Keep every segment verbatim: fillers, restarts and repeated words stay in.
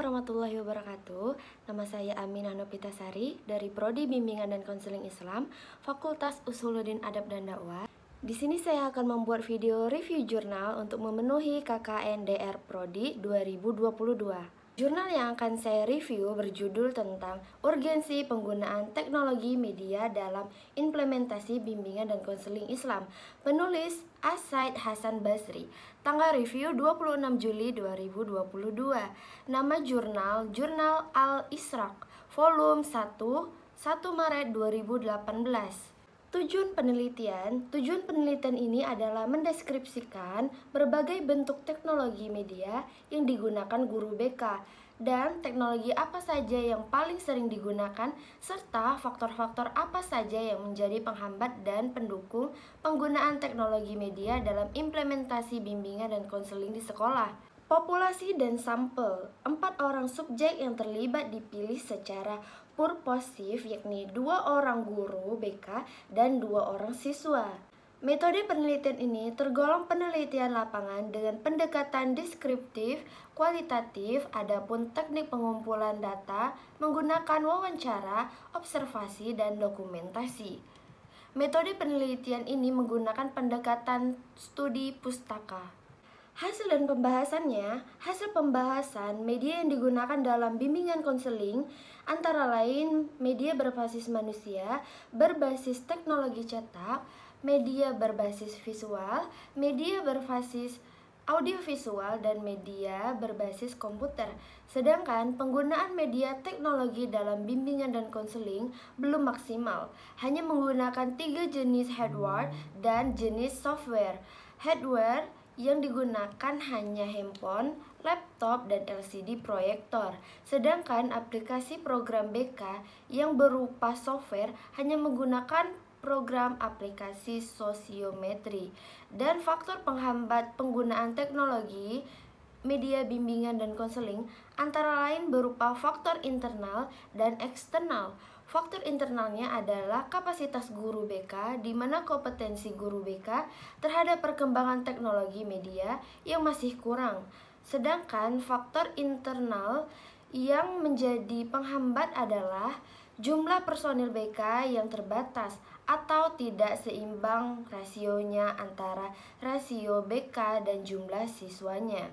warahmatullahi wabarakatuh. Nama saya Aminah Nopitasari dari Prodi Bimbingan dan Konseling Islam, Fakultas Usuluddin Adab dan Dakwah. Di sini saya akan membuat video review jurnal untuk memenuhi K K N D R Prodi dua ribu dua puluh dua. Jurnal yang akan saya review berjudul tentang urgensi penggunaan teknologi media dalam implementasi bimbingan dan konseling Islam. Penulis As-Said Hasan Basri. Tanggal review dua puluh enam Juli dua ribu dua puluh dua. Nama jurnal Jurnal Al-Ishraq, volume satu, satu Maret dua ribu delapan belas. Tujuan penelitian, tujuan penelitian ini adalah mendeskripsikan berbagai bentuk teknologi media yang digunakan guru B K dan teknologi apa saja yang paling sering digunakan serta faktor-faktor apa saja yang menjadi penghambat dan pendukung penggunaan teknologi media dalam implementasi bimbingan dan konseling di sekolah. Populasi dan sampel, empat orang subjek yang terlibat dipilih secara purposif, yakni dua orang guru B K dan dua orang siswa. Metode penelitian ini tergolong penelitian lapangan dengan pendekatan deskriptif, kualitatif, adapun teknik pengumpulan data menggunakan wawancara, observasi, dan dokumentasi. Metode penelitian ini menggunakan pendekatan studi pustaka. Hasil dan pembahasannya, hasil pembahasan media yang digunakan dalam bimbingan konseling antara lain media berbasis manusia, berbasis teknologi cetak, media berbasis visual, media berbasis audiovisual, dan media berbasis komputer. Sedangkan penggunaan media teknologi dalam bimbingan dan konseling belum maksimal, hanya menggunakan tiga jenis hardware dan jenis software. Hardware yang digunakan hanya handphone, laptop, dan L C D proyektor. Sedangkan aplikasi program B K yang berupa software hanya menggunakan program aplikasi sosiometri. Dan faktor penghambat penggunaan teknologi media bimbingan dan konseling antara lain berupa faktor internal dan eksternal. Faktor internalnya adalah kapasitas guru B K, di mana kompetensi guru B K terhadap perkembangan teknologi media yang masih kurang. Sedangkan faktor internal yang menjadi penghambat adalah jumlah personil B K yang terbatas atau tidak seimbang rasionya antara rasio B K dan jumlah siswanya.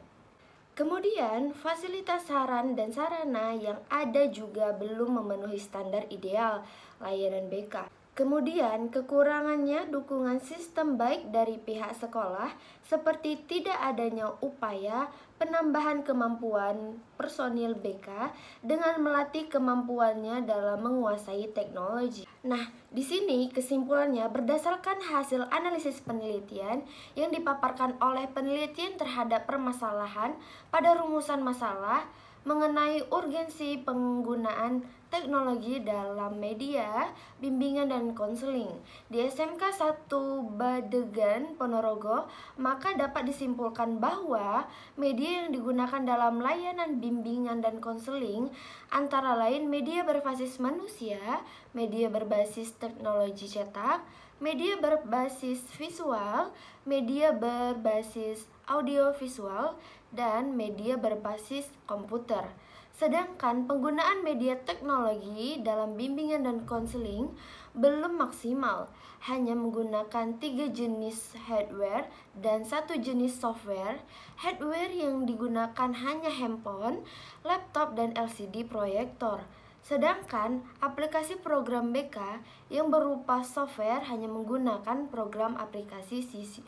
Kemudian, fasilitas saran dan sarana yang ada juga belum memenuhi standar ideal layanan B K. Kemudian, kekurangannya dukungan sistem baik dari pihak sekolah seperti tidak adanya upaya penambahan kemampuan personil B K dengan melatih kemampuannya dalam menguasai teknologi. Nah, di sini kesimpulannya berdasarkan hasil analisis penelitian yang dipaparkan oleh penelitian terhadap permasalahan pada rumusan masalah mengenai urgensi penggunaan teknologi dalam media, bimbingan, dan konseling di S M K satu Badegan, Ponorogo, maka dapat disimpulkan bahwa media yang digunakan dalam layanan bimbingan dan konseling antara lain media berbasis manusia, media berbasis teknologi cetak, media berbasis visual, media berbasis audiovisual, dan media berbasis komputer. Sedangkan penggunaan media teknologi dalam bimbingan dan konseling belum maksimal, hanya menggunakan tiga jenis hardware dan satu jenis software. Hardware yang digunakan hanya handphone, laptop, dan L C D proyektor. Sedangkan aplikasi program B K yang berupa software hanya menggunakan program aplikasi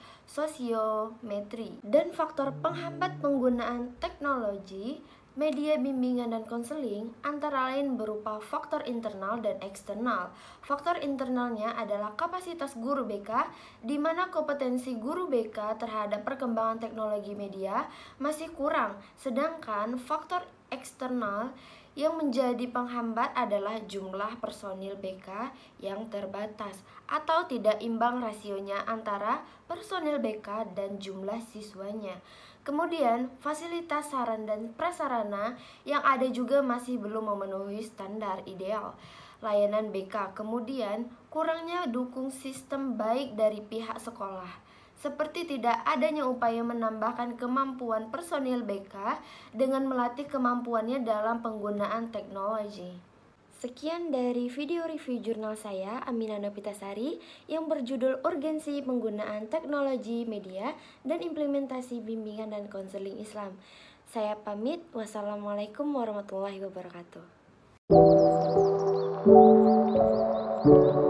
sosiometri. Dan faktor penghambat penggunaan teknologi media bimbingan dan konseling antara lain berupa faktor internal dan eksternal. Faktor internalnya adalah kapasitas guru B K, di mana kompetensi guru B K terhadap perkembangan teknologi media masih kurang. Sedangkan faktor eksternal yang menjadi penghambat adalah jumlah personil B K yang terbatas atau tidak imbang rasionya antara personil B K dan jumlah siswanya. Kemudian, fasilitas saran dan prasarana yang ada juga masih belum memenuhi standar ideal layanan B K. Kemudian, kurangnya dukung sistem baik dari pihak sekolah. seperti tidak adanya upaya menambahkan kemampuan personil B K dengan melatih kemampuannya dalam penggunaan teknologi. Sekian dari video review jurnal saya, Aminah Nopitasari, yang berjudul Urgensi Penggunaan Teknologi Media dan Implementasi Bimbingan dan Konseling Islam. Saya pamit, wassalamualaikum warahmatullahi wabarakatuh.